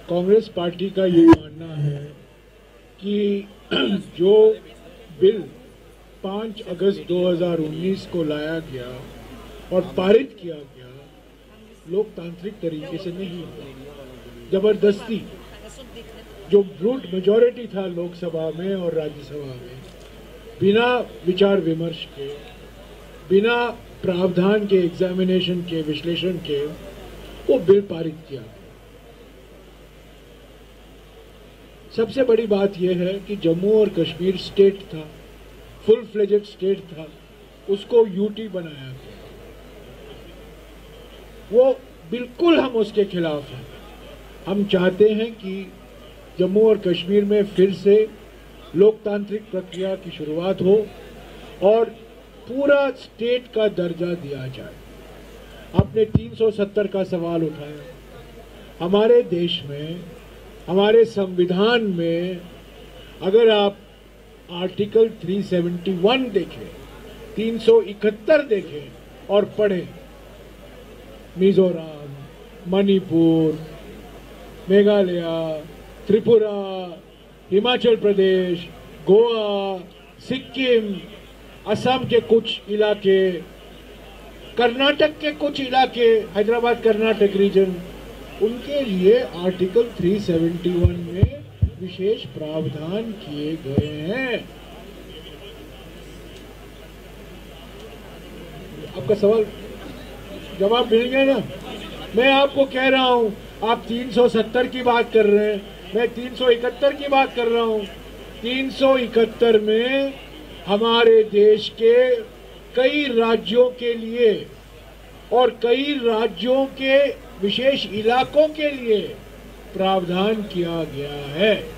Congress party का ये मानना है कि जो बिल 5 अगस्त 2019 को लाया गया और पारित किया गया लोकतांत्रिक तरीके से नहीं हुआ। जबरदस्ती जो ब्रूट मेजॉरिटी था लोकसभा में और राज्यसभा में, बिना विचार विमर्श के, बिना प्रावधान के, एग्जामिनेशन के, विश्लेषण के वो बिल पारित किया। सबसे बड़ी बात यह है कि जम्मू और कश्मीर स्टेट था, फुल फ्लेजेड स्टेट था, उसको यूटी बनाया गया। वो बिल्कुल हम उसके खिलाफ हैं। हम चाहते हैं कि जम्मू और कश्मीर में फिर से लोकतांत्रिक प्रक्रिया की शुरुआत हो और पूरा स्टेट का दर्जा दिया जाए। आपने 370 का सवाल उठाया। हमारे देश में, हमारे संविधान में अगर आप आर्टिकल 371 देखें, 371 देखें और पढ़ें, मिजोरम, मणिपुर, मेघालय, त्रिपुरा, हिमाचल प्रदेश, गोवा, सिक्किम, असम के कुछ इलाके, कर्नाटक के कुछ इलाके, हैदराबाद कर्नाटक रीजन, उनके लिए आर्टिकल 371 में विशेष प्रावधान किए गए हैं। आपका सवाल जवाब मिल गया ना? मैं आपको कह रहा हूं, आप 370 की बात कर रहे हैं, मैं 371 की बात कर रहा हूं। 371 में हमारे देश के कई राज्यों के लिए और कई राज्यों के विशेष इलाकों के लिए प्रावधान किया गया है।